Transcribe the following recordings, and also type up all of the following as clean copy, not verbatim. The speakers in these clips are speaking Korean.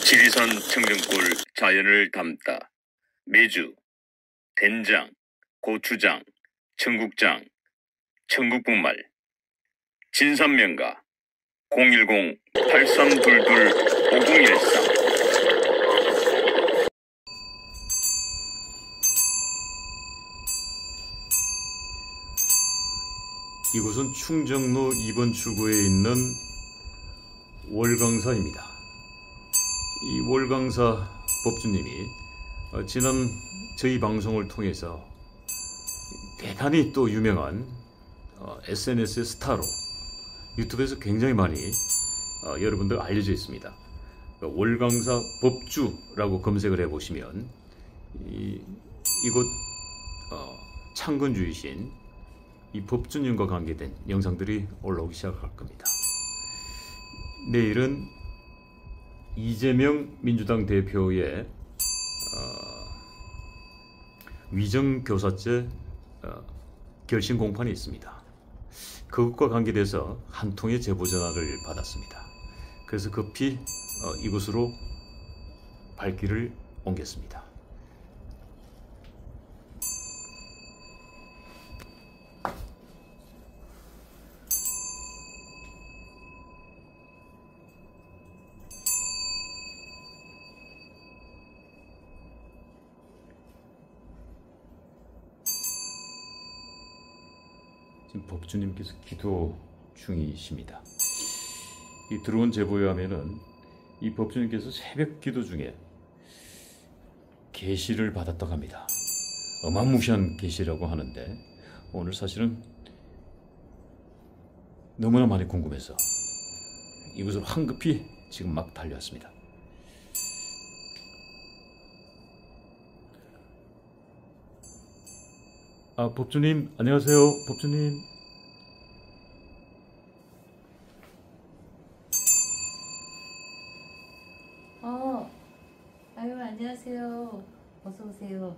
지리산 청정골 자연을 담다 메주, 된장, 고추장, 청국장, 청국분말, 진산면가 010-8322-5013. 이곳은 충정로 2번 출구에 있는 월강사입니다. 이 월강사 법주님이 지난 저희 방송을 통해서 대단히 또 유명한 SNS의 스타로 유튜브에서 굉장히 많이 여러분들 알려져 있습니다. 월강사 법주라고 검색을 해보시면 이곳 창건주이신 이 법주님과 관계된 영상들이 올라오기 시작할 겁니다. 내일은 이재명 민주당 대표의 위정교사죄 결심 공판이 있습니다. 그것과 관계돼서 한 통의 제보 전화를 받았습니다. 그래서 급히 이곳으로 발길을 옮겼습니다. 지금 법주님께서 기도 중이십니다. 이 들어온 제보에 하면은 이 법주님께서 새벽 기도 중에 계시를 받았다고 합니다. 어마무시한 계시라고 하는데 오늘 사실은 너무나 많이 궁금해서 이곳으로 황급히 지금 막 달려왔습니다. 법주님 안녕하세요. 법주님. 아유 안녕하세요. 어서 오세요.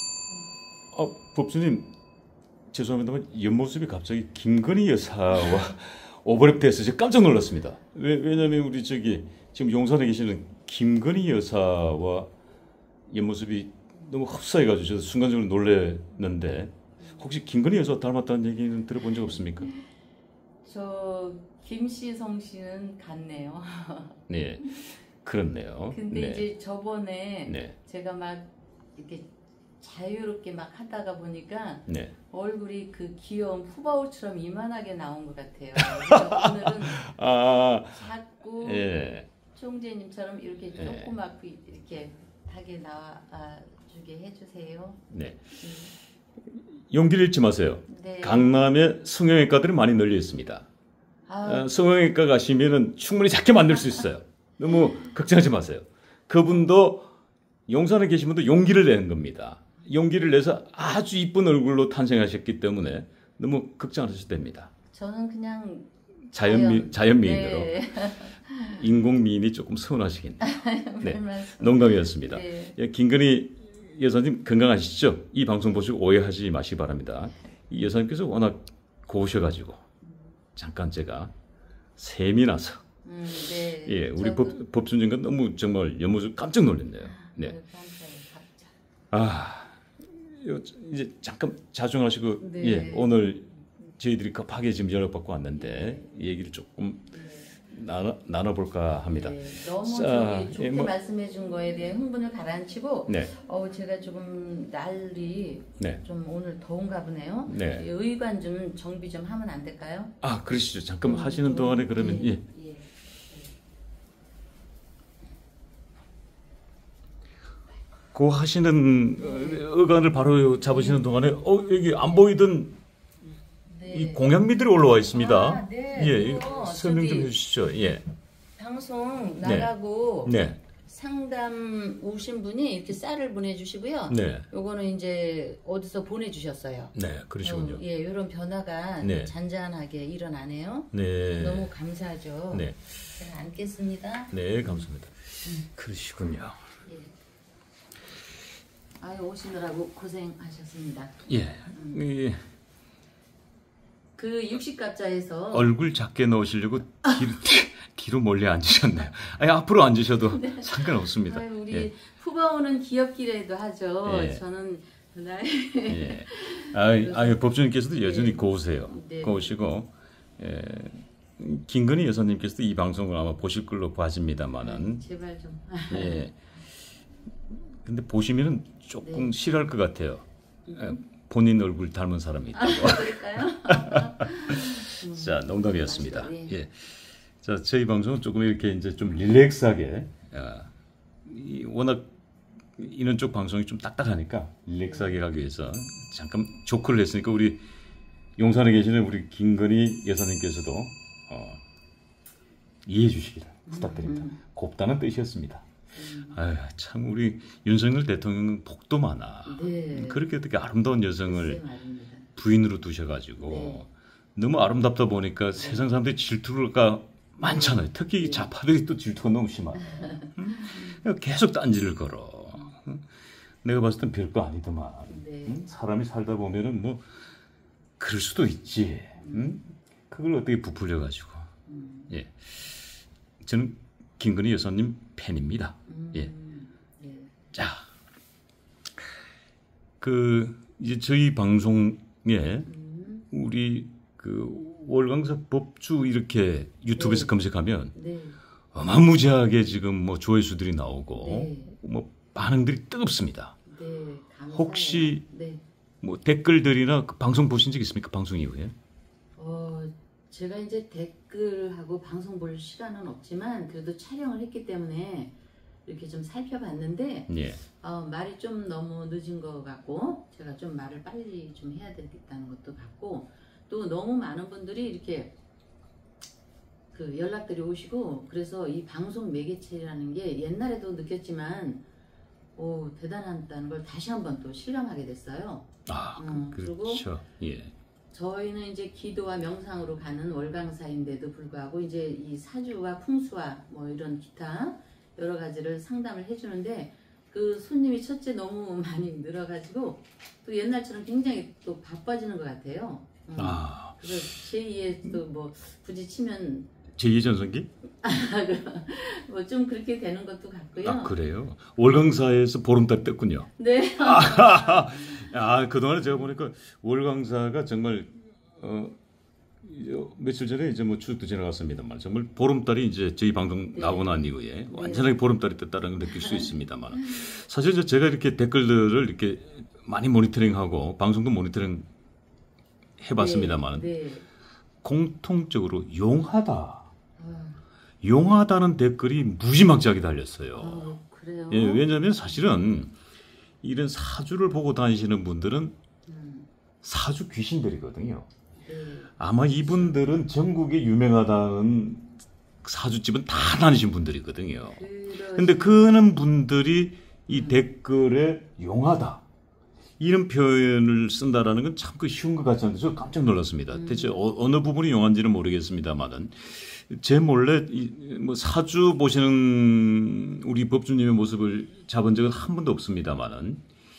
법주님 죄송합니다만 옆모습이 갑자기 김건희 여사와 오버랩돼서 제가 깜짝 놀랐습니다. 왜냐면 우리 지금 용산에 계시는 김건희 여사와 옆모습이 너무 흡사해가지고 저도 순간적으로 놀랐는데 혹시 김건희 여사 닮았다는 얘기는 들어본 적 없습니까? 저 김씨 성씨는 같네요. 네, 그렇네요. 근데 네. 이제 저번에 네. 제가 막 이렇게 자유롭게 막 하다가 보니까 네. 얼굴이 그 귀여운 푸바오처럼 이만하게 나온 것 같아요. 그래서 오늘은 자꾸 예. 총재님처럼 이렇게 조그맣고 이렇게 하게 나와주게 해주세요. 네. 용기를 잃지 마세요. 네. 강남에 성형외과들이 많이 널려 있습니다. 성형외과 가시면은 충분히 작게 만들 수 있어요. 너무 걱정하지 마세요. 그분도 용산에 계신 분도 용기를 내는 겁니다. 용기를 내서 아주 이쁜 얼굴로 탄생하셨기 때문에 너무 걱정 안 하셔도 됩니다. 저는 그냥 자연미인으로. 네. 인공미인이 조금 서운하시겠네요. 네, 말씀. 농담이었습니다. 네. 김건희 여사님 건강하시죠? 이 방송 보시고 오해하지 마시기 바랍니다. 이 여사님께서 워낙 고우셔가지고 잠깐 제가 sem이 나서 네. 예, 우리 법주님과 너무 정말 옆모습 깜짝 놀랐네요. 네. 이제 잠깐 자중하시고 네. 예, 오늘 저희들이 급하게 지금 연락받고 왔는데 이 얘기를 조금 나눠볼까 합니다. 네, 너무 좋게 말씀해 준 거에 대해 흥분을 가라앉히고 네. 제가 조금 날이 네. 좀 오늘 더운가 보네요. 네. 의관 좀 정비 좀 하면 안 될까요? 그러시죠. 잠깐 하시는 동안에 그러면 예. 그 하시는 의관을 바로 잡으시는 동안에 여기 안 보이던 이 공약미들이 올라와 있습니다. 네. 예, 설명 좀 해주시죠. 예. 방송 나가고 네. 상담 오신 분이 이렇게 쌀을 보내주시고요. 네. 요거는 이제 어디서 보내주셨어요. 네, 그러시군요. 예, 이런 변화가 네. 잔잔하게 일어나네요. 네. 너무 감사하죠. 네. 제가 앉겠습니다. 네, 감사합니다. 그러시군요. 예. 오시느라고 고생하셨습니다. 예. 그 60가짜에서 얼굴 작게 넣으시려고 뒤로 멀리 앉으셨나요? 아니, 앞으로 앉으셔도 네. 상관없습니다. 아유, 우리 예. 후바오는 귀엽기라도 하죠. 예. 저는 예. 아유, 법조님께서도 여전히 고우세요. 네. 고우시고 예. 김건희 여사님께서도 이 방송을 아마 보실 걸로 봐집니다만은 제발 좀. 예. 근데 보시면은 조금 네. 싫어할 것 같아요. 본인 얼굴 닮은 사람이 있다고. 그럴까요? 자, 농담이었습니다. 네. 예. 자, 저희 방송은 조금 이렇게 이제 좀 릴렉스하게, 워낙 이런 쪽 방송이 좀 딱딱하니까 릴렉스하게 가기 위해서 잠깐 조크를 했으니까 우리 용산에 계시는 우리 김건희 여사님께서도 이해해 주시기를 부탁드립니다. 곱다는 뜻이었습니다. 아유, 참 우리 윤석열 대통령은 복도 많아. 네. 그렇게 어떻게 아름다운 여성을 부인으로 두셔가지고 네. 너무 아름답다 보니까 세상 사람들이 질투가 많잖아요. 특히 좌파들이 또 질투가 너무 심하고 계속 딴지를 걸어. 내가 봤을 땐 별거 아니더만. 네. 사람이 살다 보면은 뭐 그럴 수도 있지. 그걸 어떻게 부풀려가지고. 예, 저는 김건희 여사님 팬입니다. 예. 네. 자, 이제 저희 방송에 우리 월강사 법주 이렇게 유튜브에서 네. 검색하면 네. 어마무지하게 지금 뭐 조회수들이 나오고 네. 뭐 반응들이 뜨겁습니다. 네, 감사해요. 혹시 네. 뭐 댓글들이나 방송 보신 적 있습니까? 방송 이후에? 제가 이제 댓글하고 방송 볼 시간은 없지만 그래도 촬영을 했기 때문에 이렇게 좀 살펴봤는데 예. 말이 좀 너무 늦은 것 같고 제가 좀 말을 빨리 좀 해야 되겠다는 것도 같고 또 너무 많은 분들이 이렇게 연락들이 오시고 그래서 이 방송 매개체라는 게 옛날에도 느꼈지만 대단하다는 걸 다시 한번 또 실감하게 됐어요. 그렇죠. 그리고 예. 저희는 이제 기도와 명상으로 가는 월강사인데도 불구하고 이제 이 사주와 풍수와 뭐 이런 기타 여러 가지를 상담을 해주는데 그 손님이 첫째 너무 많이 늘어가지고 또 옛날처럼 굉장히 또 바빠지는 것 같아요. 그래서 제2의 또 뭐 굳이 치면 제2의 전성기? 뭐 좀 그렇게 되는 것도 같고요. 그래요? 월강사에서 보름달 떴군요. 네. 그동안에 제가 보니까 월강사가 정말 며칠 전에 이제 뭐 추석도 지나갔습니다만 정말 보름달이 이제 저희 방송 나오고 난 이후에 완전하게 보름달이 떴다는 걸 느낄 수 있습니다만 사실 제가 이렇게 댓글들을 이렇게 많이 모니터링하고 방송도 모니터링 해봤습니다만 공통적으로 용하다. 용하다는 댓글이 무지막지하게 달렸어요. 그래요? 예, 왜냐하면 사실은 이런 사주를 보고 다니시는 분들은 사주 귀신들이거든요. 아마 이분들은 전국에 유명하다는 사주집은 다 다니신 분들이거든요. 근데 그런 분들이 이 댓글에 용하다 이런 표현을 쓴다라는 건 참 쉬운 것 같지 않은데 저 깜짝 놀랐습니다. 대체 어느 부분이 용한지는 모르겠습니다만은 제 몰래 뭐 사주 보시는 우리 법주님의 모습을 잡은 적은 한 번도 없습니다만은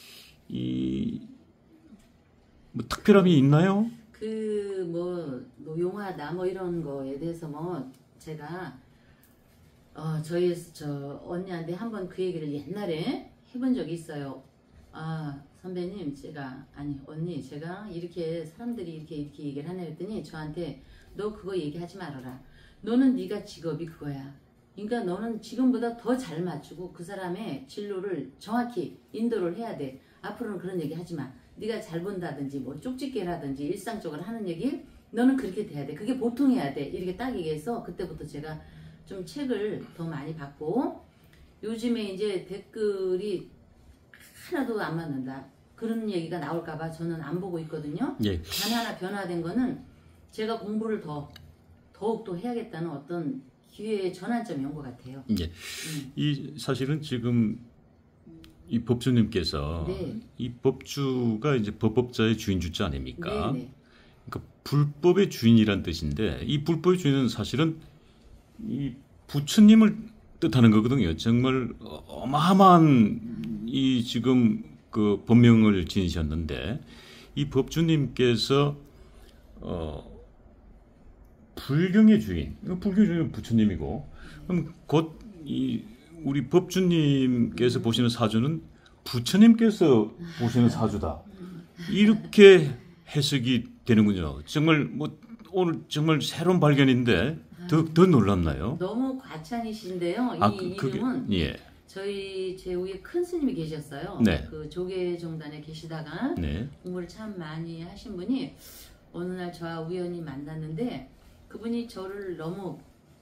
뭐 특별함이 있나요? 뭐 용하다 뭐 이런 거에 대해서 뭐 제가 저희 언니한테 한번 그 얘기를 옛날에 해본 적이 있어요. 선배님 언니 제가 이렇게 사람들이 이렇게 얘기를 하네 했더니 저한테 너 그거 얘기하지 말아라. 너는 네가 직업이 그거야. 그러니까 너는 지금보다 더 잘 맞추고 그 사람의 진로를 정확히 인도를 해야 돼. 앞으로는 그런 얘기 하지 마. 네가 잘 본다든지 뭐 쪽집게라든지 일상적으로 하는 얘기 너는 그렇게 돼야 돼. 그게 보통해야 돼. 이렇게 딱 얘기해서 그때부터 제가 좀 책을 더 많이 받고 요즘에 이제 댓글이 하나도 안 맞는다. 그런 얘기가 나올까봐 저는 안 보고 있거든요. 예. 단 하나 변화된 거는 제가 공부를 더욱더 해야겠다는 어떤 기회의 전환점이 온 것 같아요. 예. 이 사실은 지금 이 법주님께서 이 법주가 이제 법법자의 주인주자 아닙니까? 네네. 그러니까 불법의 주인이란 뜻인데 이 불법의 주인은 사실은 이 부처님을 뜻하는 거거든요. 정말 어마어마한 이 지금 그 법명을 지니셨는데 이 법주님께서 불경의 주인, 불경의 주인은 부처님이고, 그럼 곧 우리 법주님께서 보시는 사주는 부처님께서 보시는 사주다. 이렇게 해석이 되는군요. 정말 오늘 정말 새로운 발견인데 더 놀랍나요? 너무 과찬이신데요. 이 이름은 예. 제 위에 큰 스님이 계셨어요. 네. 그 조계종단에 계시다가 네. 공부를 참 많이 하신 분이 어느 날 저와 우연히 만났는데 그분이 저를 너무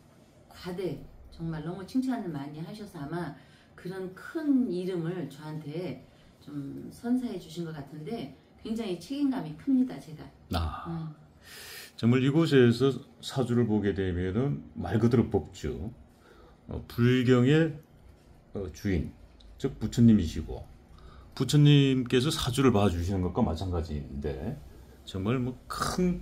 정말 너무 칭찬을 많이 하셔서 아마 그런 큰 이름을 저한테 좀 선사해 주신 것 같은데 굉장히 책임감이 큽니다, 제가. 정말 이곳에서 사주를 보게 되면은 말 그대로 법주, 불경의 주인, 즉 부처님이시고 부처님께서 사주를 봐주시는 것과 마찬가지인데 정말 큰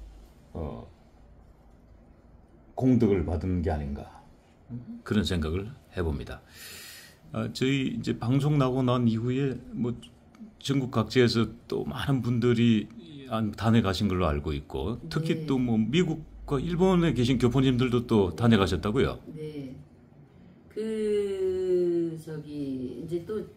공덕을 받은 게 아닌가 그런 생각을 해봅니다. 저희 이제 방송 나고 난 이후에 전국 각지에서 또 많은 분들이 다녀가신 걸로 알고 있고 특히 네. 또 미국과 일본에 계신 교포님들도 또 다녀가셨다고요? 네. 이제 또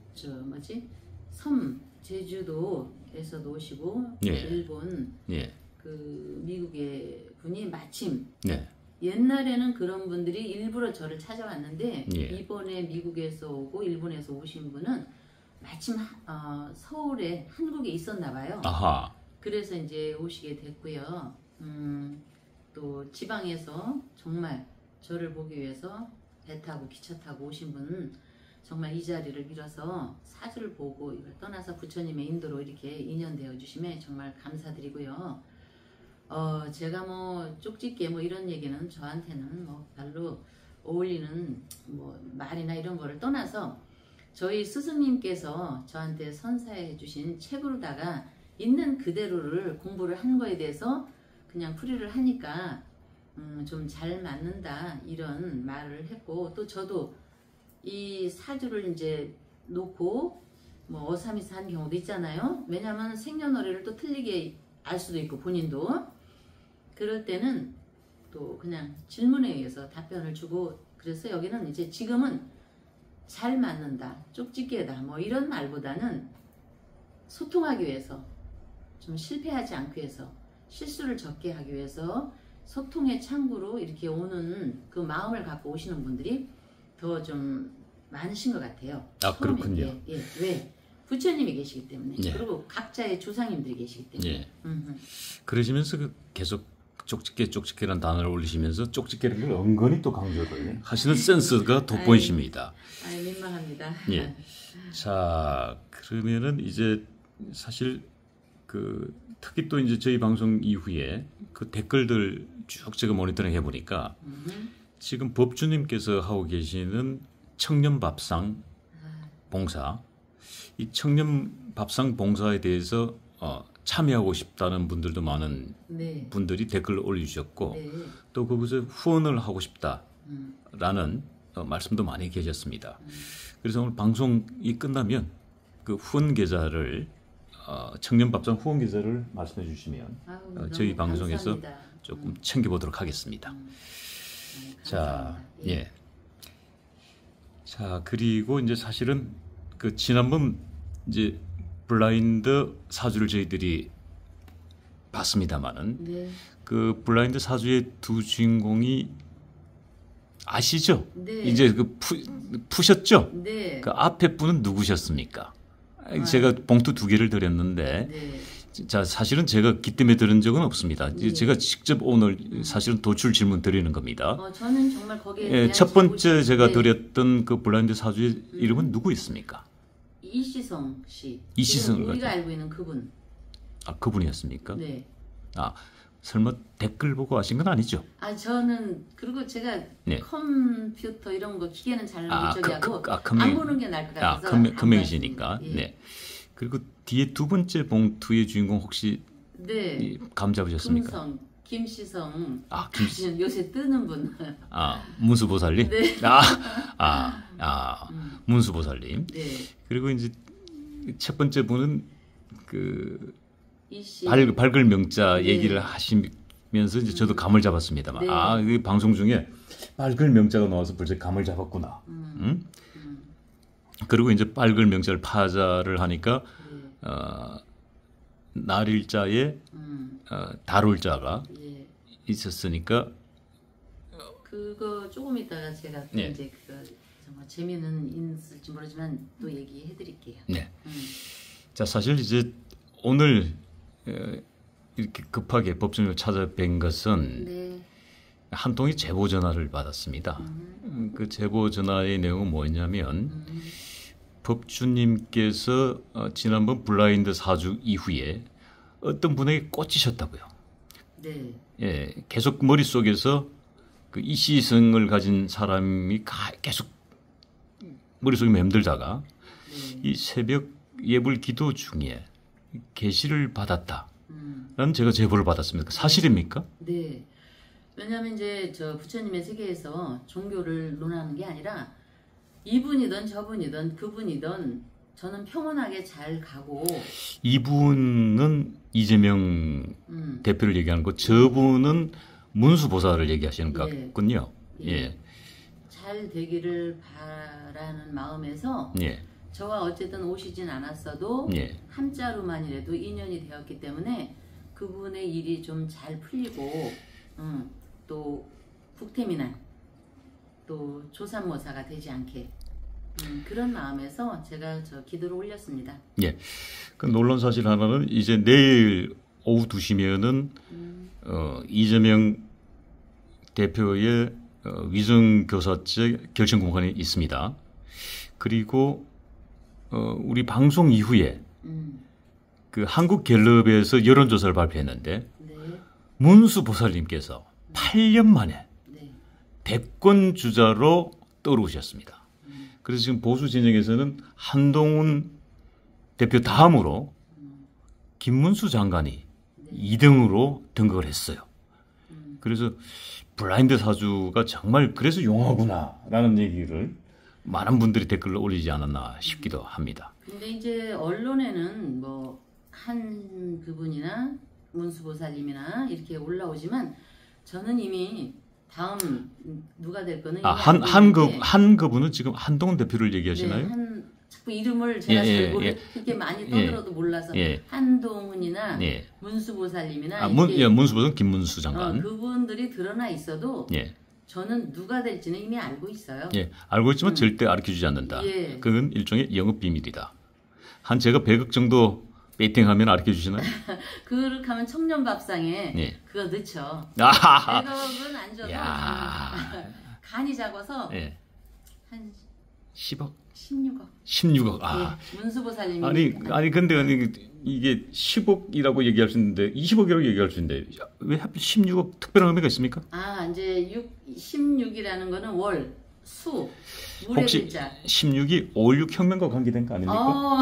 섬 제주도에서도 오시고 예. 일본 예. 미국의 분이 마침 네. 옛날에는 그런 분들이 일부러 저를 찾아왔는데 예. 이번에 미국에서 오고 일본에서 오신 분은 마침 서울에 한국에 있었나 봐요. 아하. 그래서 이제 오시게 됐고요. 또 지방에서 정말 저를 보기 위해서 배 타고 기차 타고 오신 분은 정말 이 자리를 빌어서 사주를 보고 이걸 떠나서 부처님의 인도로 이렇게 인연되어 주심에 정말 감사드리고요. 제가 쪽집게 이런 얘기는 저한테는 별로 어울리는 말이나 이런 거를 떠나서 저희 스승님께서 저한테 선사해 주신 책으로다가 있는 그대로를 공부를 한 거에 대해서 그냥 풀이를 하니까 좀 잘 맞는다 이런 말을 했고 또 저도 이 사주를 이제 놓고 어삼이사 한 경우도 있잖아요. 왜냐하면 생년월일을 또 틀리게 알 수도 있고 본인도 그럴 때는 또 그냥 질문에 의해서 답변을 주고 그래서 여기는 이제 지금은 잘 맞는다, 쪽집게다 이런 말보다는 소통하기 위해서 좀 실패하지 않기 위해서 실수를 적게 하기 위해서 소통의 창구로 이렇게 오는 그 마음을 갖고 오시는 분들이 더 좀 많으신 것 같아요. 그렇군요. 예. 왜? 부처님이 계시기 때문에 예. 그리고 각자의 조상님들이 계시기 때문에 예. 그러시면서 계속 쪽집게란 단어를 올리시면서 쪽집게라는 걸 은근히 또 강조를 하시는 센스가 돋보이십니다. 민망합니다. 예. 자, 그러면은 이제 사실 특히 또 이제 저희 방송 이후에 댓글들 쭉 제가 모니터링 해보니까 지금 법주님께서 하고 계시는 청년밥상 봉사, 이 청년밥상 봉사에 대해서 참여하고 싶다는 분들도 많은 네. 분들이 댓글을 올려주셨고 네. 또 그것에 후원을 하고 싶다라는 말씀도 많이 계셨습니다. 그래서 오늘 방송이 끝나면 그 후원 계좌를 청년밥상 후원 계좌를 말씀해 주시면 저희 방송에서 감사합니다. 조금 챙겨보도록 하겠습니다. 자, 예. 자, 그리고 이제 사실은 지난번 이제 블라인드 사주를 저희들이 봤습니다만은 네. 그 블라인드 사주의 두 주인공이 아시죠? 네. 이제 푸셨죠? 네. 그 앞에 분은 누구셨습니까? 제가 봉투 2개를 드렸는데 네. 자, 사실은 제가 기뜸에 들은 적은 없습니다. 네. 제가 직접 오늘 사실은 도출 질문 드리는 겁니다. 저는 정말 거기에 예, 첫 번째 제가 네. 드렸던 그 블라인드 사주의 이름은 누구 있습니까? 이시성 씨. 이시성 지금 우리가 같은. 알고 있는 그분. 그분이었습니까? 네. 설마 댓글 보고 하신 건 아니죠? 저는 그리고 제가 네. 컴퓨터 이런 거 기계는 잘 못 저기 하고 컴맹- 안 보는 게 나을 것 같아서 안 금명이시니까. 봤습니다. 예. 네. 그리고 뒤에 두 번째 봉투의 주인공 혹시 네. 감 잡으셨습니까? 금성, 김시성. 김 요새 뜨는 분. 문수보살님? 네. 문수보살님. 네. 그리고 이제 첫 번째 분은 이씨. 밝을 명자 네. 얘기를 하신 들으면서 이제 저도 감을 잡았습니다만, 네. 아, 이 방송 중에 빨글 명자가 나와서 벌써 감을 잡았구나. 응? 그리고 이제 빨글 명자를 파자를 하니까 날일자에 다룰자가 예. 있었으니까 그거 조금 이따가 제가 또 네. 이제 그 정말 재미는 있을지 모르지만 또 얘기해 드릴게요. 네. 자, 사실 이제 오늘 이렇게 급하게 법정을 찾아뵌 것은 네. 한 통의 제보 전화를 받았습니다. 그 제보 전화의 내용은 뭐였냐면 법주님께서 지난번 블라인드 사주 이후에 어떤 분에게 꽂히셨다고요. 네. 예, 계속 머릿속에서 그 이시성을 가진 사람이 계속 머릿속에 맴돌다가 네. 이 새벽 예불 기도 중에 계시를 받았다라는 제가 제보를 받았습니다. 사실입니까? 네. 왜냐하면 이제 저 부처님의 세계에서 종교를 논하는 게 아니라 이분이든 저분이든 그분이든 저는 평온하게 잘 가고 이분은 이재명 대표를 얘기하는 거, 저분은 문수보살을 얘기하시는 것 예. 같군요. 예. 잘 되기를 바라는 마음에서 예. 저와 어쨌든 오시진 않았어도 예. 한자로만이라도 인연이 되었기 때문에 그분의 일이 좀 잘 풀리고 또 국태민안 또 조삼모사가 되지 않게 그런 마음에서 제가 저 기도를 올렸습니다. 예. 그 놀라운 사실 하나는 이제 내일 오후 2시면은 이재명 대표의 위정교사제 결정공판이 있습니다. 그리고 우리 방송 이후에 그 한국갤럽에서 여론조사를 발표했는데 네, 문수보살님께서 8년 만에 네, 대권 주자로 떠오르셨습니다. 그래서 지금 보수 진영에서는 한동훈 대표 다음으로 김문수 장관이 2등으로 등극을 했어요. 그래서 블라인드 사주가 정말 그래서 용하구나라는 얘기를 많은 분들이 댓글로 올리지 않았나 싶기도 합니다. 근데 이제 언론에는 뭐 한 그분이나 문수보살님이나 이렇게 올라오지만 저는 이미 다음 누가 될 거는 이미 알고 있는데 한 그분은 지금 한동훈 대표를 얘기하시나요? 네, 자꾸 이름을 제가 예, 잘 예, 모르 예. 그렇게 많이 떠들어도 몰라서 예. 한동훈이나 예. 문수보살님이나 문수보살은 김문수 장관. 그분들이 드러나 있어도 예. 저는 누가 될지는 이미 알고 있어요. 예, 알고 있지만 절대 알려주지 않는다. 예. 그건 일종의 영업 비밀이다. 한 제가 100억 정도 베이팅하면 알려주시나요? 그렇게 하면 청년밥상에 예. 그거 넣죠. 아하하. 100억은 안 줘도 야. 간이 작아서 예. 한 10억, 16억. 16억. 아, 예, 문수보살님이 아니 근데 이게 10억이라고 얘기할 수 있는데 20억이라고 얘기할 수 있는데 왜 하필 16억 특별한 의미가 있습니까? 이제 16이라는 거는 월, 수, 물의 혹시 글자. 16이 5.16 혁명과 관계된 거 아닙니까?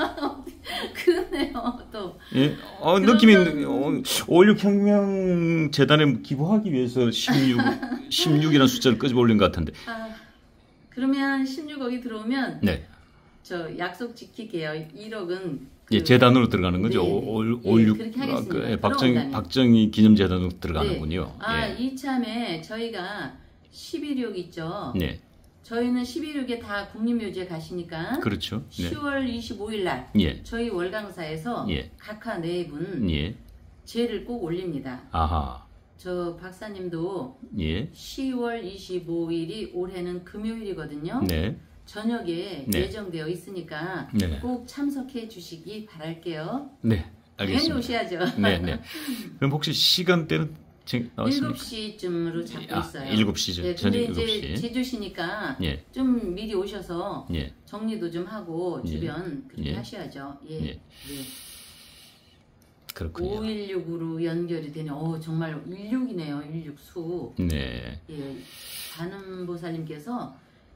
그러네요. 또 예, 느낌이 5.16 혁명 재단에 기부하기 위해서 16이라는 숫자를 끄집어 올린 것 같은데. 그러면 16억이 들어오면 네. 저 약속 지킬게요. 1억은 예, 재단으로 들어가는 거죠. 네. 5.16 그렇게 하겠습니다. 박정희 기념재단으로 들어가는군요. 네. 예. 이참에 저희가 11.6 있죠. 네. 저희는 11.6에 다 국립묘지에 가시니까 그렇죠. 네. 10월 25일 날 예. 저희 월강사에서 예. 각하 네 분 예. 제를 꼭 올립니다. 아하. 저 박사님도 예. 10월 25일이 올해는 금요일이거든요. 네. 저녁에 네. 예정되어 있으니까 네. 꼭 참석해 주시기 바랄게요. 네. 당연히 알겠습니다. 오셔야죠. 네, 네. 그럼 혹시 시간대는 나왔습니까? 7시쯤으로 잡고 있어요. 7시죠. 네, 저녁 근데 이제 7시. 제주시니까 예. 좀 미리 오셔서 예. 정리도 좀 하고 주변 그렇게 예. 하셔야죠. 예. 예. 네. 그렇군요. 516으로 연결이 되네. 정말 16이네요. 16수. 네. 예. 관음보살님께서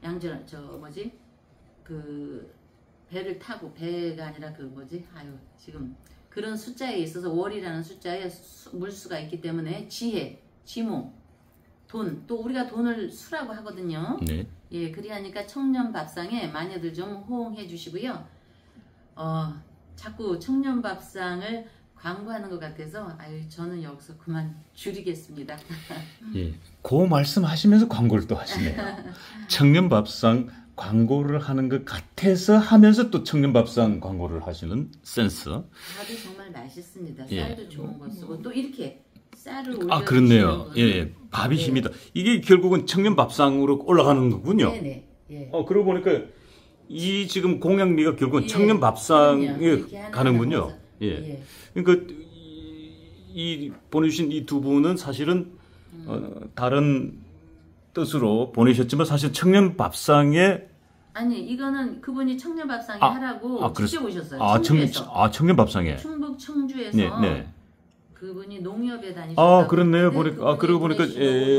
그 배를 타고 배가 아니라 지금 그런 숫자에 있어서 월이라는 숫자에 물수가 있기 때문에 지혜, 지모, 돈, 또 우리가 돈을 수라고 하거든요. 네. 예, 그리하니까 청년밥상에 많이들 좀 호응해 주시고요. 자꾸 청년밥상을 광고하는 것 같아서 아유 저는 여기서 그만 줄이겠습니다. 예, 그 말씀하시면서 광고를 또 하시네요. 청년밥상 광고를 하는 것 같아서 하면서 또 청년밥상 광고를 하시는 센스. 밥이 정말 맛있습니다. 예. 쌀도 좋은 거 쓰고 또 이렇게 쌀을 아, 올려 그렇네요. 예, 밥이 네. 힘이다. 이게 결국은 청년밥상으로 올라가는 거군요. 네네. 예. 그러고 보니까 이 지금 공약미가 결국은 예. 청년밥상에 그럼요. 이렇게 하나 가는군요. 하나서. 예. 예. 그러니까 이 보내주신 이 두 분은 사실은 다른 뜻으로 보내셨지만 사실 청년밥상에 아니 이거는 그분이 청년밥상에 하라고 직접 오셨어요. 청주에서. 청년밥상에. 충북 청주에서 네, 네. 그분이 농협에 다니셨다고. 그렇네요. 보니까 보니까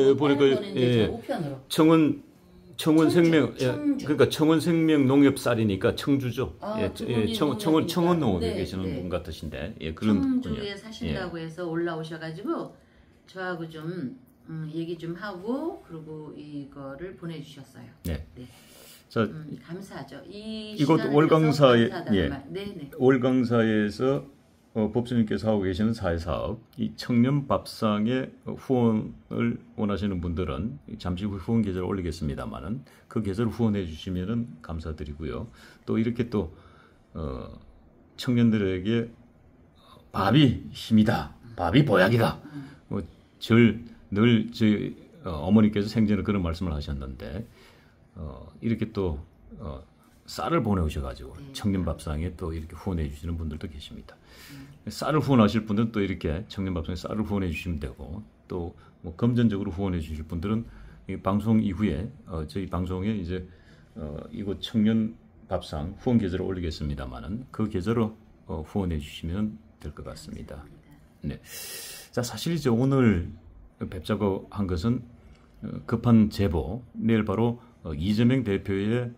우편으로. 청원생명 청주. 그러니까 청원생명 농협 쌀이니까 청주죠. 그분이 청원 농업에 네, 계시는 네. 분 같으신데 그런 청주에 사신다고 해서 올라오셔가지고 저하고 좀 얘기 좀 하고 그리고 이거를 보내주셨어요. 네. 네. 자, 감사하죠. 이곳 월강사에 네네. 월강사에서 법주님께서 하고 계시는 사회사업, 이 청년밥상에 후원을 원하시는 분들은 잠시 후 후원 계좌를 올리겠습니다만은 그 계좌를 후원해 주시면은 감사드리고요. 또 이렇게 또 청년들에게 밥이 힘이다, 밥이 보약이다. 늘 저희 어머니께서 생전에 그런 말씀을 하셨는데 이렇게 또 쌀을 보내오셔가지고 청년밥상에 또 이렇게 후원해 주시는 분들도 계십니다. 쌀을 후원하실 분들은 또 이렇게 청년밥상에 쌀을 후원해 주시면 되고 또 뭐 금전적으로 후원해 주실 분들은 이 방송 이후에 저희 방송에 이제 이곳 청년밥상 후원 계좌를 올리겠습니다만은 그 계좌로 후원해 주시면 될 것 같습니다. 네. 자, 사실 이제 오늘 뵙자고 한 것은 급한 제보, 내일 바로 이재명 대표의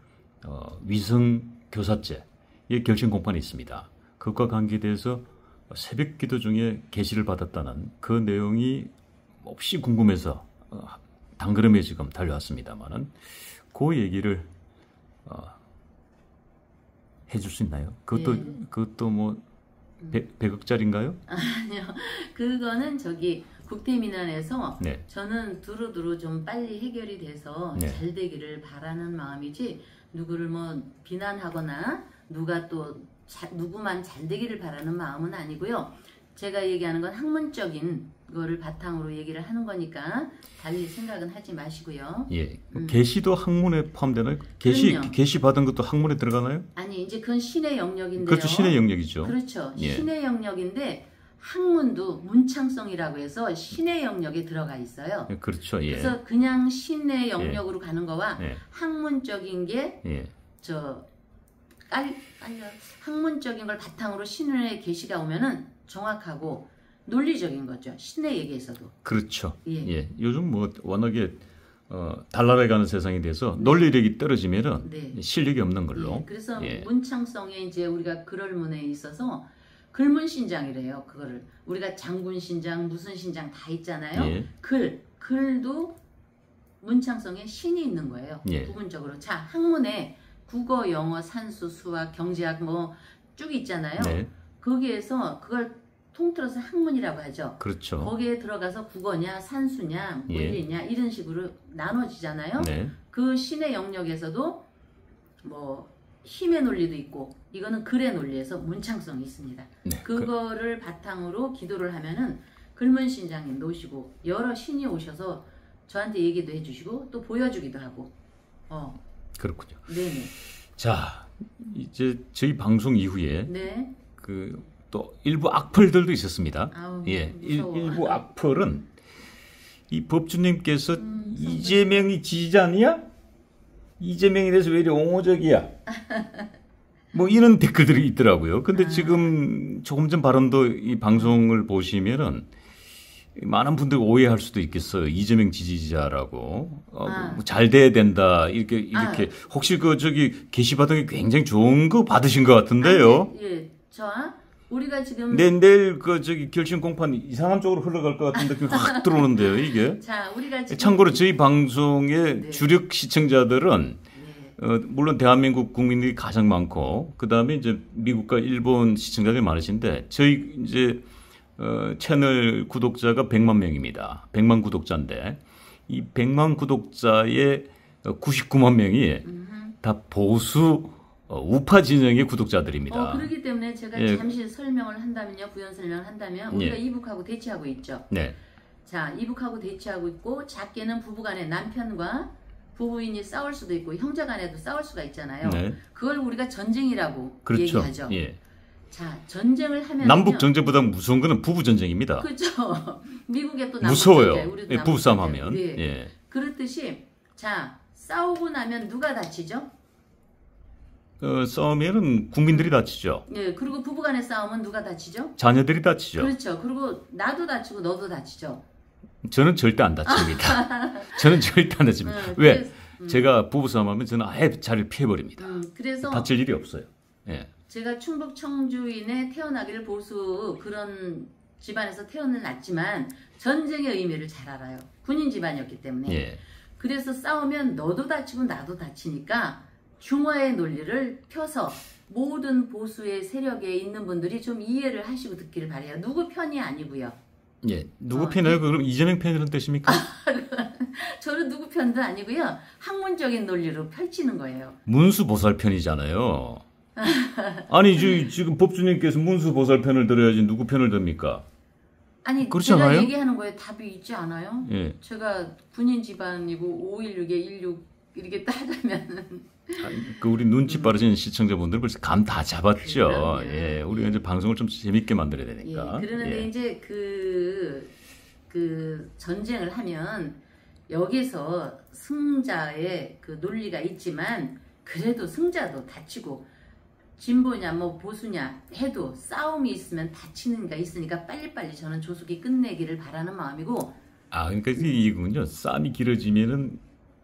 위성교사죄의 결심 공판이 있습니다. 그것과 관계돼서 새벽 기도 중에 계시를 받았다는 그 내용이 몹시 궁금해서 단걸음에 지금 달려왔습니다만은 그 얘기를 해줄 수 있나요? 그것도 뭐 100억짜리인가요? 아니요. 그거는 저기 국태민안에서 네. 저는 두루두루 좀 빨리 해결이 돼서 네. 잘 되기를 바라는 마음이지 누구를 뭐 비난하거나 누가 또 누구만 잘 되기를 바라는 마음은 아니고요. 제가 얘기하는 건 학문적인 거를 바탕으로 얘기를 하는 거니까 달리 생각은 하지 마시고요. 예. 계시도 학문에 포함되나요? 그럼요. 계시 받은 것도 학문에 들어가나요? 아니 이제 그건 신의 영역인데요. 그것도 신의 영역이죠. 그렇죠. 예. 신의 영역인데 학문도 문창성이라고 해서 신의 영역에 들어가 있어요. 그렇죠. 예. 그래서 그냥 신의 영역으로 가는 거와 예. 학문적인 게 예. 학문적인 걸 바탕으로 신의 계시가 오면은 정확하고 논리적인 거죠. 신의 얘기에서도. 그렇죠. 예. 예. 요즘 뭐 워낙에 달나라에 가는 세상이 돼서 논리력이 떨어지면은 네. 실력이 없는 걸로. 예. 그래서 예. 문창성에 이제 우리가 글을문에 있어서 글문신장이래요. 그거를 우리가 장군신장 무슨 신장 다 있잖아요. 예. 글도 문창성에 신이 있는 거예요. 예. 부분적으로. 자, 학문에 국어, 영어, 산수, 수학, 경제학 뭐 쭉 있잖아요. 네. 거기에서 그걸 통틀어서 학문이라고 하죠. 그렇죠. 거기에 들어가서 국어냐, 산수냐, 물리냐 이런 식으로 나눠지잖아요. 네. 그 신의 영역에서도 뭐 힘의 논리도 있고 이거는 글의 논리에서 문창성이 있습니다. 네. 그거를 바탕으로 기도를 하면은 글문신장님 놓으시고 여러 신이 오셔서 저한테 얘기도 해주시고 또 보여주기도 하고. 그렇군요. 네네. 자, 이제 저희 방송 이후에 네. 또 일부 악플들도 있었습니다. 아우, 예, 무서워. 일부 악플은 이 법주님께서 이재명이 지지자 아니야? 이재명에 대해서 왜 이리 옹호적이야? 뭐 이런 댓글들이 있더라고요. 근데 지금 조금 전 발언도 이 방송을 보시면은 많은 분들이 오해할 수도 있겠어요. 이재명 지지자라고 잘 돼야 된다 이렇게 혹시 게시 받은 게 굉장히 좋은 거 받으신 것 같은데요? 예, 우리가 지금 내일 결심 공판 이상한 쪽으로 흘러갈 것 같은데 확 들어오는데요, 이게. 자, 우리가 지금 참고로 저희 방송의 네. 주력 시청자들은 물론 대한민국 국민들이 가장 많고 그 다음에 이제 미국과 일본 시청자들이 많으신데 저희 이제 채널 구독자가 100만 명입니다. 100만 구독자인데 이 100만 구독자의 99만 명이 다 보수 우파 진영의 구독자들입니다. 그렇기 때문에 제가 예. 잠시 설명을 한다면요. 부연 설명을 한다면 우리가 예. 이북하고 대치하고 있죠. 네. 자, 이북하고 대치하고 있고 작게는 부부간에 남편과 부부인이 싸울 수도 있고 형제간에도 싸울 수가 있잖아요. 네. 그걸 우리가 전쟁이라고 그렇죠. 얘기하죠. 예. 자, 전쟁을 하면 남북 전쟁보다 무서운 거는 부부 전쟁입니다. 그렇죠. 미국에 또 남북 무서워요. 전쟁, 우리도 예, 남북 부부싸움 전쟁. 하면. 네. 예. 그렇듯이 자, 싸우고 나면 누가 다치죠? 싸우면은 국민들이 다치죠. 예, 그리고 부부간에 싸우면 누가 다치죠? 자녀들이 다치죠. 그렇죠. 그리고 나도 다치고 너도 다치죠. 저는 절대 안 다칩니다. 저는 절대 안 다칩니다. 왜? 제가 부부싸움하면 저는 아예 자리를 피해버립니다. 그래서 다칠 일이 없어요. 예. 제가 충북 청주인에 태어나기를 보수 그런 집안에서 태어났지만 전쟁의 의미를 잘 알아요. 군인 집안이었기 때문에. 예. 그래서 싸우면 너도 다치고 나도 다치니까 중화의 논리를 펴서 모든 보수의 세력에 있는 분들이 좀 이해를 하시고 듣기를 바래요. 누구 편이 아니고요. 예. 누구 편이에요? 그럼 이재명 편이라는 뜻입니까? 저는 누구 편도 아니고요. 학문적인 논리로 펼치는 거예요. 문수보살 편이잖아요. 아니 지금 법주님께서 문수보살 편을 들어야지 누구 편을 듭니까? 아니 그렇지 제가 않아요? 얘기하는 거에 답이 있지 않아요? 예. 제가 군인 집안이고 516에 16 이렇게 따르면은 그 우리 눈치 빠르신 시청자분들 벌써 감 다 잡았죠. 그럼요. 예. 우리가 이제 방송을 좀 재밌게 만들어야 되니까. 예, 그러는데 예. 이제 그 전쟁을 하면 여기서 승자의 그 논리가 있지만 그래도 승자도 다치고 진보냐 뭐 보수냐 해도 싸움이 있으면 다치는 게 있으니까 빨리빨리 저는 조속히 끝내기를 바라는 마음이고. 그러니까 이군요. 싸움이 길어지면은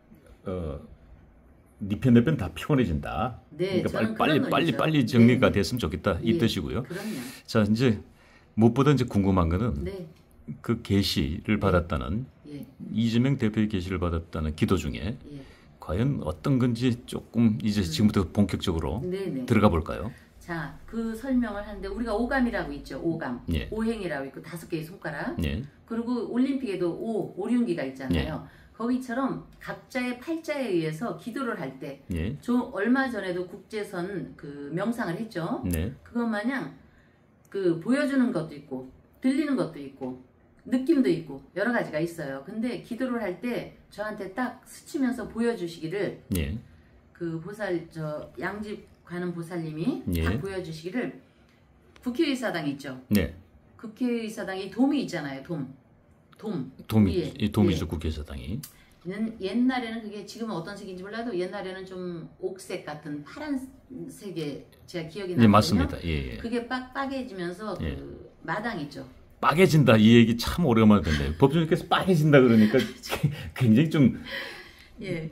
네 편 내 편 다 피곤해진다. 네, 그러니까 저는 빨리 그런 논리죠. 정리가 네. 됐으면 좋겠다 이 예, 뜻이고요. 그럼요. 자 이제 무엇보다 이제 궁금한 거는 네. 그 계시를 받았다는 예. 이재명 대표의 계시를 받았다는 기도 중에 예. 과연 어떤 건지 조금 이제 지금부터 본격적으로 네네. 들어가 볼까요? 자, 그 설명을 하는데 우리가 오감이라고 있죠. 오감. 예. 오행이라고 있고 5개의 손가락. 예. 그리고 올림픽에도 오륜기가 있잖아요. 거기처럼 각자의 팔자에 의해서 기도를 할 때 예. 얼마 전에도 국제선 그 명상을 했죠. 네. 그것 마냥 그 보여주는 것도 있고 들리는 것도 있고 느낌도 있고 여러 가지가 있어요. 근데 기도를 할 때 저한테 딱 스치면서 보여주시기를 예. 그 보살 양집 가는 보살님이 예. 딱 보여주시기를 국회의사당 있죠. 네. 국회의사당이 돔이 있잖아요. 도미 위에. 도미주 예. 국회의사당이. 옛날에는 그게 지금은 어떤 색인지 몰라도 옛날에는 좀 옥색 같은 파란색의 제가 기억이 나거든요. 네 맞습니다. 예. 예. 그게 빠개지면서 예. 그 마당 있죠. 빠개진다 이 얘기 참 오래간만에 듣네요. 법조님께서 빠개진다 그러니까 굉장히 좀 예.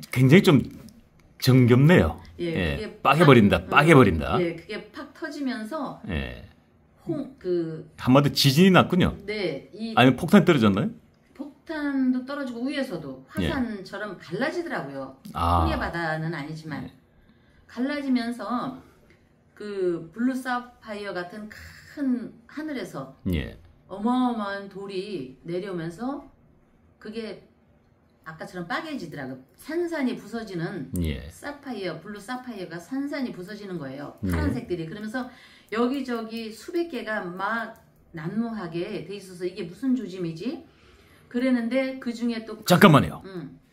정겹네요. 예. 예. 그게 빠개버린다. 빠개버린다. 예. 그게 팍 터지면서 예. 한마디 지진이 났군요. 네. 아니면 폭탄이 떨어졌나요? 폭탄도 떨어지고 위에서도 화산처럼 갈라지더라고요. 아. 홍해 바다는 아니지만 갈라지면서 그 블루 사파이어 같은 큰 하늘에서 예. 어마어마한 돌이 내려오면서 그게 아까처럼 빠개지더라고요. 산산이 부서지는 예. 사파이어, 블루 사파이어가 산산이 부서지는 거예요. 예. 파란색들이. 그러면서 여기저기 수백 개가 막 난무하게 돼 있어서 이게 무슨 조짐이지? 그랬는데 그 중에 또 잠깐만요.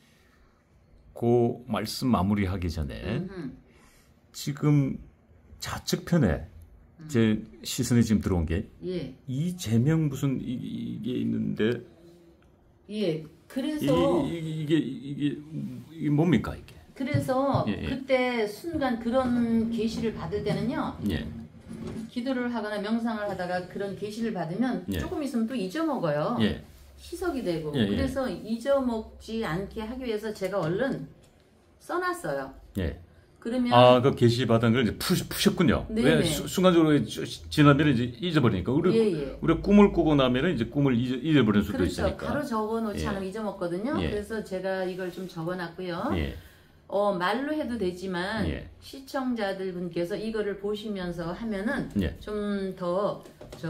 그 말씀 마무리하기 전에 지금 좌측 편에 제 시선에 지금 들어온 게 예. 이재명 무슨 이게 있는데 예. 그래서 이게 뭡니까 이게? 그래서 예. 그때 순간 그런 계시를 받을 때는요. 예. 기도를 하거나 명상을 하다가 그런 계시를 받으면 예. 조금 있으면 또 잊어먹어요. 예. 희석이 되고. 예. 그래서 잊어먹지 않게 하기 위해서 제가 얼른 써놨어요. 예. 그러면 그 게시 받은 걸 이제 푸셨군요. 네네. 왜 순간적으로 지나면 이제 잊어버리니까. 우리가 꿈을 꾸고 나면 이제 꿈을 잊어버릴 수도 그렇죠. 있으니까. 바로 적어놓지 예. 않으면 잊어먹거든요. 예. 그래서 제가 이걸 좀 적어놨고요. 예. 말로 해도 되지만 예. 시청자들 분께서 이거를 보시면서 하면은 예. 좀 더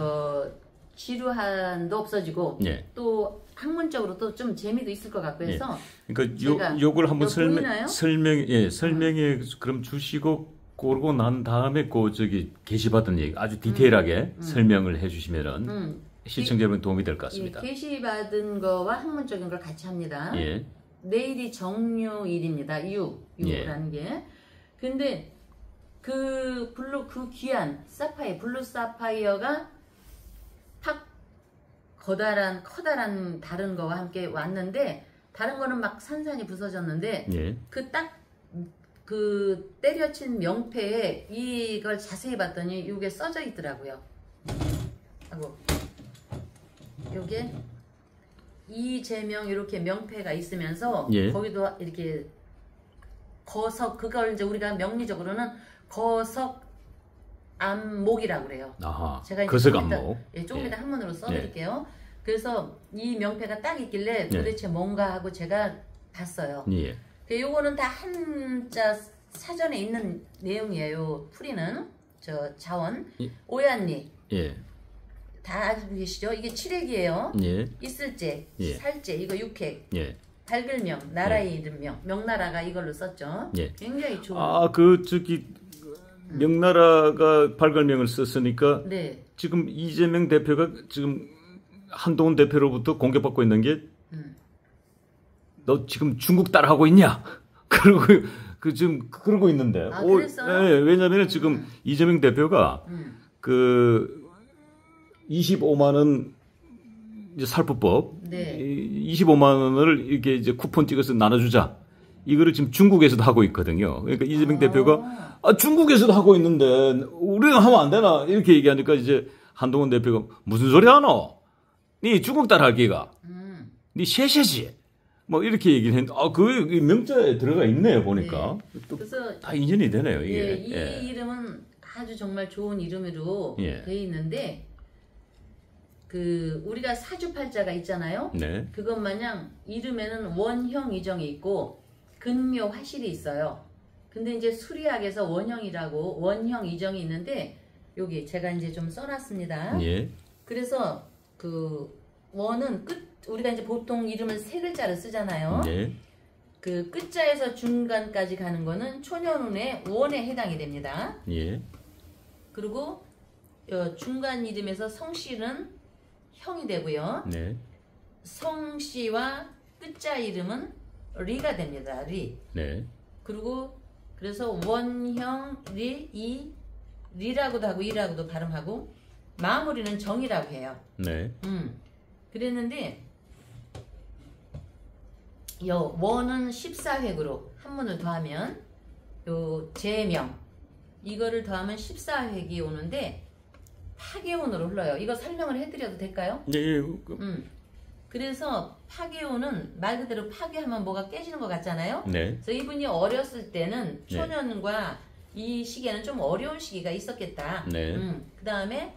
지루함도 없어지고 예. 또 학문적으로 또 좀 재미도 있을 것 같고 해서 그러니까 요걸 한번 보이나요? 설명에 그럼 주시고 그러고 난 다음에 그 저기 게시받은 얘기 아주 디테일하게 설명을 해주시면은 시청자 여러분 도움이 될 것 같습니다. 예, 게시받은 거와 학문적인 걸 같이 합니다. 예. 내일이 정유일입니다. 유라는 게. 근데 그 귀한 블루 사파이어가 탁 커다란 다른 거와 함께 왔는데 다른 거는 막 산산이 부서졌는데 예. 그 때려친 명패에 이걸 자세히 봤더니 이게 써져 있더라고요. 하고 요게 이재명 이렇게 명패가 있으면서 예. 거기도 이렇게 거석 그걸 이제 우리가 명리적으로는 거석안목이라고 그래요. 아하. 제가 이제 거석안목. 조금 이따 한문으로 써드릴게요. 그래서 이 명패가 딱 있길래 도대체 뭔가 하고 제가 봤어요. 예. 요거는 다 한자 사전에 있는 내용이에요. 풀이는 저 자원 오얀리 예. 다 알고 계시죠? 이게 칠획이에요. 예. 있을제, 예. 살제 이거 육획, 예. 발글명, 나라의 이름명, 명나라가 이걸로 썼죠. 예. 굉장히 좋은. 그 저기 명나라가 발갈명을 썼으니까 네. 지금 이재명 대표가 지금 한동훈 대표로부터 공격받고 있는 게 너 지금 중국 따라하고 있냐? 그러고 지금 그러고 있는데. 그랬어요? 네, 왜냐하면 지금 이재명 대표가 그 25만 원 이제 살포법, 네. 25만 원을 이렇게 이제 쿠폰 찍어서 나눠주자. 이거를 지금 중국에서도 하고 있거든요. 그러니까 이재명 대표가 중국에서도 하고 있는데 우리는 하면 안 되나 이렇게 얘기하니까 이제 한동훈 대표가 무슨 소리 하노? 니 중국 따라 하기가, 니 셰셰지. 뭐 이렇게 얘기를 했는데 그 명자에 들어가 있네요 보니까. 네. 또 그래서 다 인연이 되네요 이게. 이 이름은 아주 정말 좋은 이름으로 돼 있는데 그 우리가 사주팔자가 있잖아요. 네. 그것 마냥 이름에는 원형 이정이 있고 근묘 화실이 있어요. 근데 이제 수리학에서 원형 이정이 있는데 여기 제가 이제 좀 써놨습니다. 예. 그래서 그 원은 우리가 이제 보통 이름을 세 글자를 쓰잖아요. 예. 그 끝자에서 중간까지 가는 거는 초년운의 원에 해당이 됩니다. 예. 그리고 중간 이름에서 성씨는 형이 되고요. 네. 성씨와 끝자 이름은 리가 됩니다. 리. 네. 그리고 그래서 원형 리라고도 하고 이라고도 발음하고 마무리는 정이라고 해요. 네. 그랬는데 원은 14획으로 한문을 더하면 제명 이거를 더하면 14획이 오는데 파괴운으로 흘러요. 이거 설명을 해드려도 될까요? 예. 그래서 파괴운은 말 그대로 파괴하면 뭐가 깨지는 것 같잖아요. 네. 그래서 이분이 어렸을 때는 초년과 이 시기에는 좀 어려운 시기가 있었겠다. 네. 그 다음에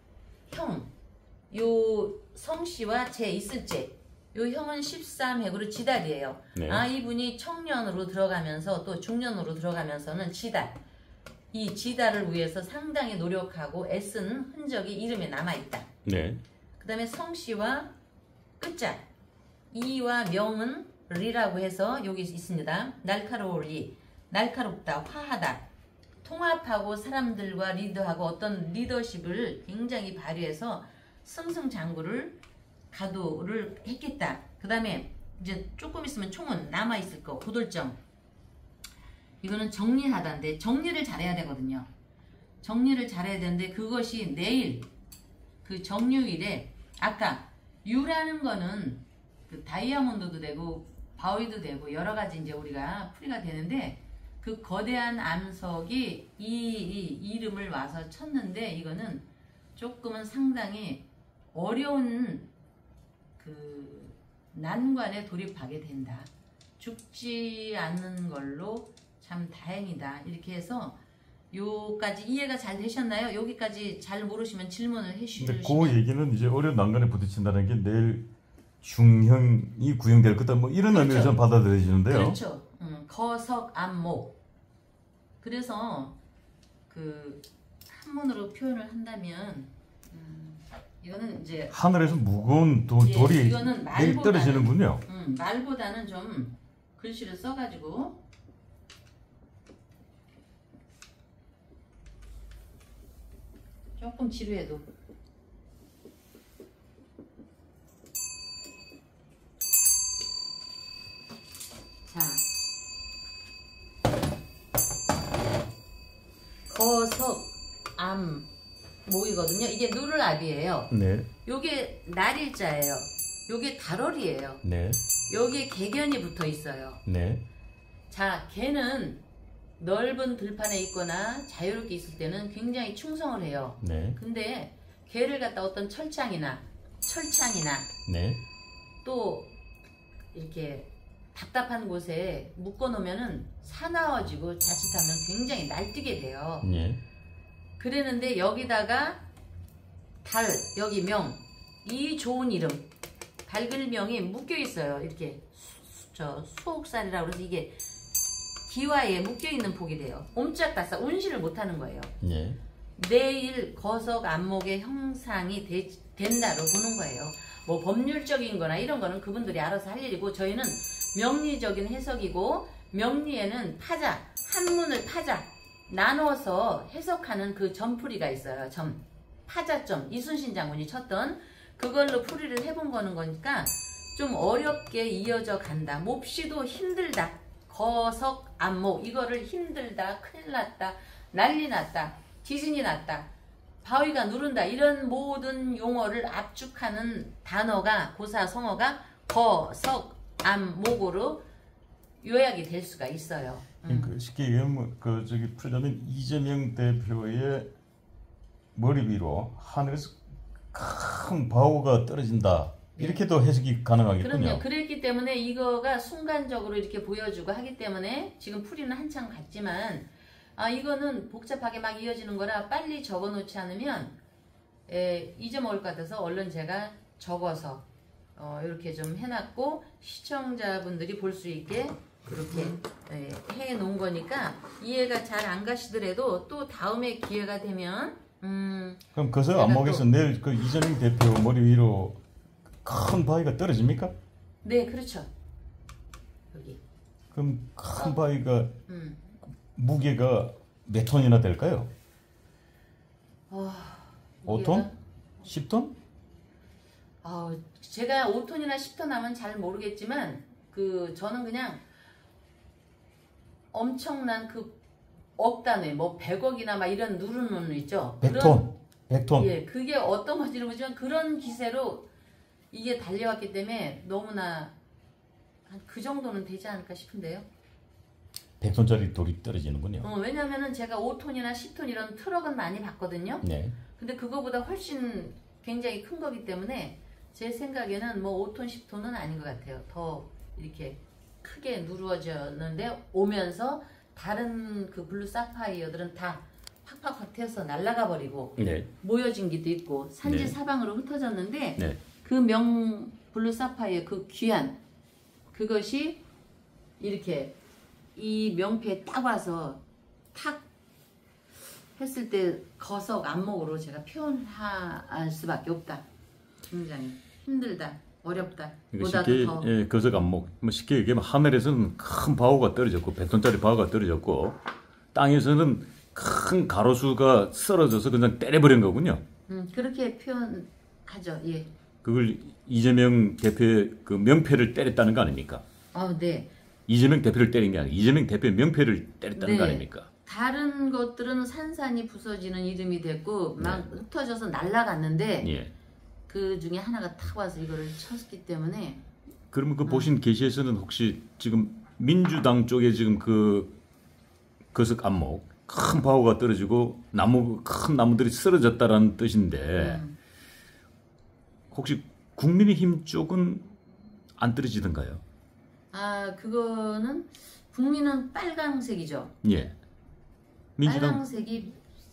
요 성씨와 제 있을제 요 형은 13획으로 지달이에요. 네. 이분이 청년으로 들어가면서 또 중년으로 들어가면서는 지달 이 지달을 위해서 상당히 노력하고 애쓴 흔적이 이름에 남아있다. 네. 그 다음에 성씨와 끝자 이와 명은 리라고 해서 여기 있습니다. 날카로울리 날카롭다 화하다 통합하고 사람들과 리드하고 어떤 리더십을 굉장히 발휘해서 승승장구를 가도를 했겠다. 그 다음에 이제 조금 있으면 총은 남아있을 거 고돌점 이거는 정리하다인데 정리를 잘해야 되거든요. 정리를 잘해야 되는데 그것이 내일 그 정유일에 아까 유라는 거는 그 다이아몬드도 되고 바위도 되고 여러 가지 이제 우리가 풀이가 되는데 그 거대한 암석이 이 이름을 와서 쳤는데 이거는 조금은 상당히 어려운 그 난관에 돌입하게 된다. 죽지 않는 걸로 참 다행이다. 이렇게 해서 요까지 이해가 잘 되셨나요? 여기까지 잘 모르시면 질문을 해주시면. 근데 그 얘기는 이제 어려운 난관에 부딪힌다는 게 내일 중형이 구형될 거다 뭐 이런 그렇죠. 의미에서 받아들여지는데요. 그렇죠. 거석안목. 그래서 그 한문으로 표현을 한다면 이거는 이제 하늘에서 무거운 예, 돌이 이거는 내리 떨어지는군요. 말보다는 좀 글씨를 써가지고 조금 지루해도 자 거석암목이거든요. 이게 누를압이에요. 네. 요게 날일자예요. 요게 달월이에요. 네. 여기에 개견이 붙어 있어요. 네. 자, 개는 넓은 들판에 있거나 자유롭게 있을 때는 굉장히 충성을 해요. 네. 근데 개를 갖다 어떤 철창이나 네. 또 이렇게 답답한 곳에 묶어 놓으면은 사나워지고 자칫하면 굉장히 날뛰게 돼요. 네. 그랬는데 여기다가 달, 여기 명, 이 좋은 이름, 발글명이 묶여 있어요. 이렇게 수옥살이라고 해서 이게 기와에 묶여 있는 복이 돼요. 옴짝달싹 운시를 못하는 거예요. 네. 내일 거석 안목의 형상이 된다로 보는 거예요. 뭐 법률적인 거나 이런 거는 그분들이 알아서 할 일이고 저희는 명리적인 해석이고 명리에는 파자, 한문을 파자 나눠서 해석하는 그 점풀이가 있어요. 파자점 이순신 장군이 쳤던 그걸로 풀이를 해본 거니까 좀 어렵게 이어져 간다. 몹시도 힘들다. 거석 안목 이거를 힘들다, 큰일 났다, 난리 났다, 지진이 났다, 바위가 누른다 이런 모든 용어를 압축하는 단어가 고사성어가 거석 안목으로 요약이 될 수가 있어요. 그 쉽게 얘기하면 그 저기 풀자면 이재명 대표의 머리 위로 하늘에서 큰 바우가 떨어진다. 이렇게도 해석이 가능하겠군요. 그럼요. 그랬기 때문에 이거가 순간적으로 이렇게 보여주고 하기 때문에 지금 풀이는 한참 갔지만 이거는 복잡하게 막 이어지는 거라 빨리 적어놓지 않으면 잊어먹을 것 같아서 얼른 제가 적어서 이렇게 좀 해놨고 시청자분들이 볼 수 있게 그렇게 해놓은 거니까 이해가 잘 안 가시더라도 또 다음에 기회가 되면 그럼 거석 안목에서 내일 그 이재명 대표 머리 위로 큰 바위가 떨어집니까? 네, 그렇죠. 여기. 그럼 큰 바위가 무게가 몇 톤이나 될까요? 5톤? 10톤? 제가 5톤이나 10톤 하면 잘 모르겠지만 저는 그냥 엄청난 억 단위, 뭐 100억이나 막 이런 누르는 있죠. 100톤. 100톤. 예, 그게 어떤 건지는 모르지만 그런 기세로 이게 달려왔기 때문에 너무나 한 그 정도는 되지 않을까 싶은데요. 100톤짜리 돌이 떨어지는군요. 왜냐면은 제가 5톤이나 10톤 이런 트럭은 많이 봤거든요. 네. 근데 그거보다 훨씬 굉장히 큰 거기 때문에 제 생각에는 뭐 5톤, 10톤은 아닌 것 같아요. 더 이렇게 크게 누르어졌는데 오면서 다른 그 블루 사파이어들은 다 팍팍팍 튀어서 날아가 버리고 네. 모여진 게도 있고 산지 네. 사방으로 흩어졌는데 네. 그 블루 사파이어 그 귀한 그것이 이렇게 이 명패에 딱 와서 탁 했을 때 거석 안목으로 제가 표현할 수밖에 없다. 굉장히 힘들다, 어렵다. 보다도 쉽게 더 거석 안목. 뭐 쉽게 얘기하면 하늘에서는 큰 바우가 떨어졌고 100톤짜리 바우가 떨어졌고 땅에서는 큰 가로수가 쓰러져서 그냥 때려버린 거군요. 그렇게 표현하죠. 예. 그걸 이재명 대표의 그 명패를 때렸다는 거 아닙니까? 네. 이재명 대표를 때린 게 아니라 이재명 대표의 명패를 때렸다는 거 아닙니까? 다른 것들은 산산이 부서지는 이름이 됐고 막 흩어져서 날아갔는데 예. 그 중에 하나가 탁 와서 이거를 쳤기 때문에 그러면 그 보신 게시에서는 혹시 지금 민주당 쪽에 지금 그 거석 안목 큰 바우가 떨어지고 큰 나무들이 쓰러졌다라는 뜻인데 혹시 국민의힘 쪽은 안 떨어지던가요? 그거는 국민은 빨강색이죠. 예. 민주당 빨강색이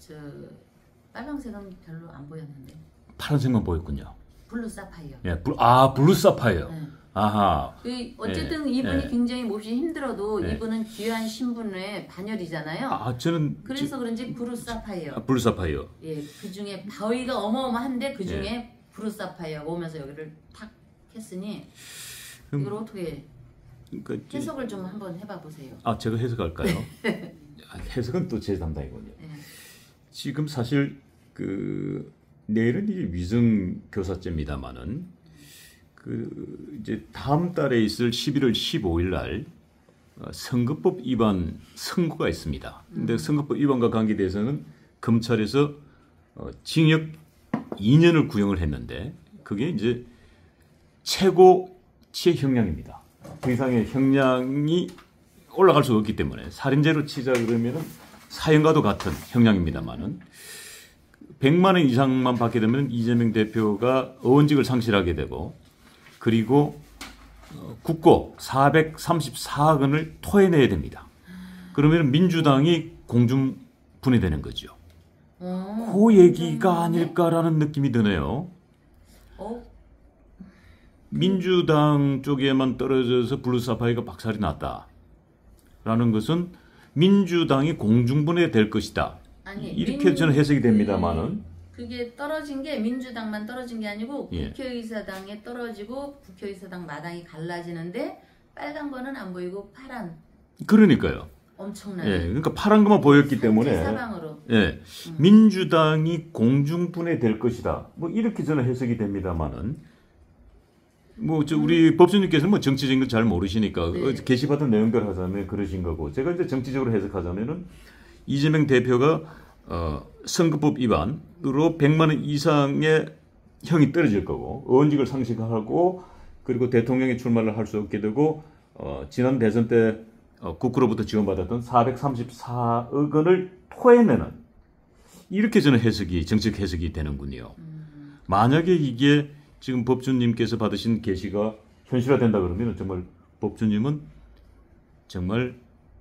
빨강색은 별로 안 보였는데 파란색만 보였군요. 블루 사파이어. 예, 블루 사파이어. 네. 아하. 어쨌든 예, 이분이 예. 굉장히 몹시 힘들어도 예. 이분은 귀한 신분의 반열이잖아요. 아, 저는 그래서 그런지 브루사파이어. 블루사파이어. 예, 그 중에 바위가 어마어마한데 그 중에 예. 브루사파이어가 오면서 여기를 탁 했으니 그럼- 이걸 어떻게 그러니까 해석을 좀 한번 해봐 보세요. 아, 제가 해석할까요? 아, 해석은 또 제 담당이군요. 예. 지금 사실 그 내일은 이제 위성 교사제입니다만은 그 이제 다음 달에 있을 11월 15일 날 선거법 위반 선고가 있습니다. 근데 선거법 위반과 관계돼서는 검찰에서 징역 2년을 구형을 했는데 그게 이제 최고치의 형량입니다. 그 이상의 형량이 올라갈 수 없기 때문에 살인죄로 치자 그러면은 사형과도 같은 형량입니다만은 100만 원 이상만 받게 되면 이재명 대표가 의원직을 상실하게 되고 그리고 국고 434억 원을 토해내야 됩니다. 그러면 민주당이 공중 분해되는 거죠. 그 얘기가 아닐까라는 느낌이 드네요. 어? 민주당 쪽에만 떨어져서 블루사파이가 박살이 났다라는 것은 민주당이 공중분해될 것이다. 아니, 이렇게 저는 해석이 됩니다만은 그게 떨어진 게 민주당만 떨어진 게 아니고 예. 국회의사당에 떨어지고 국회의사당 마당이 갈라지는데 빨간 거는 안 보이고 파란 그러니까요. 엄청나게 예, 그러니까 파란 것만 보였기 때문에 사방으로 예, 민주당이 공중분해될 것이다. 뭐 이렇게 저는 해석이 됩니다만은 뭐 저 우리 법조님께서는 뭐 정치적인 건 잘 모르시니까 네. 게시받은 내용대로 하자면 그러신 거고 제가 이제 정치적으로 해석하자면은 이재명 대표가 선거법 위반으로 100만 원 이상의 형이 떨어질 거고 의원직을 상실하고 그리고 대통령의 출마를 할 수 없게 되고 지난 대선 때 국구로부터 지원받았던 434억 원을 토해내는 이렇게 저는 해석이 정책 해석이 되는군요. 만약에 이게 지금 법주님께서 받으신 계시가 현실화된다 그러면 정말 법주님은 정말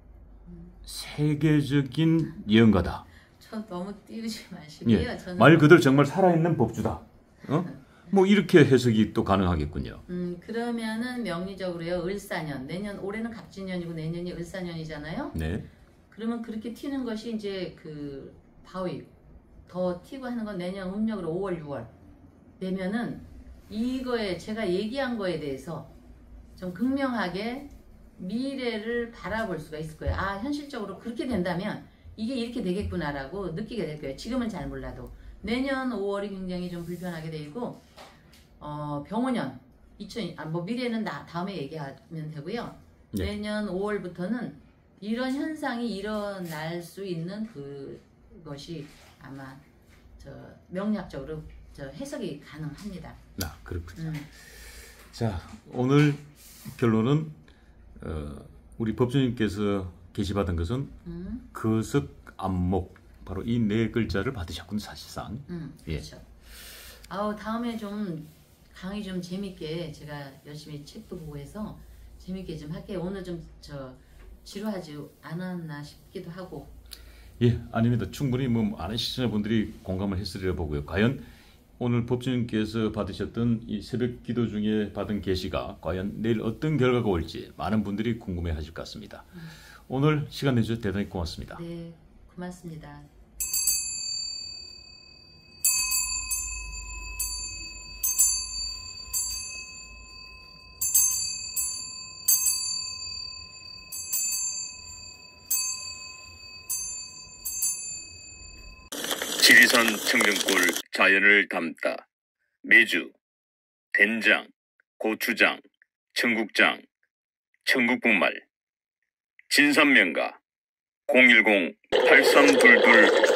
세계적인 예언가다. 저 너무 띄우지 마시고요. 예, 저는 말 그대로 정말 살아있는 법주다. 뭐 이렇게 해석이 또 가능하겠군요. 그러면은 명리적으로요. 을사년 내년 올해는 갑진년이고 내년이 을사년이잖아요. 네. 그러면 그렇게 튀는 것이 이제 그 바위 더 튀고 하는 건 내년 음력으로 5월 6월 되면은 이거에 제가 얘기한 거에 대해서 좀 극명하게 미래를 바라볼 수가 있을 거예요. 아 현실적으로 그렇게 된다면 이게 이렇게 되겠구나라고 느끼게 될 거예요. 지금은 잘 몰라도 내년 5월이 굉장히 좀 불편하게 되고 병원년 뭐 미래는 다음에 얘기하면 되고요. 네. 내년 5월부터는 이런 현상이 일어날 수 있는 그것이 아마 명리학적으로 해석이 가능합니다. 아, 그렇군요. 자, 오늘 결론은 우리 법조님께서 게시받은 것은 거석 안목 바로 이 네 글자를 받으셨군 사실상. 예. 그렇죠. 아우 다음에 좀 강의 좀 재밌게 제가 열심히 책도 보고 해서 재밌게 좀 할게요. 오늘 좀 지루하지 않았나 싶기도 하고. 예, 아닙니다. 충분히 뭐 많은 시청자분들이 공감을 했으리라 보고요. 과연 오늘 법주님께서 받으셨던 이 새벽 기도 중에 받은 계시가 과연 내일 어떤 결과가 올지 많은 분들이 궁금해하실 것 같습니다. 오늘 시간 내주셔서 대단히 고맙습니다. 네, 고맙습니다. 지리산 청정골 자연을 담다. 매주 된장, 고추장, 청국장, 청국분말 진산명가 010-8322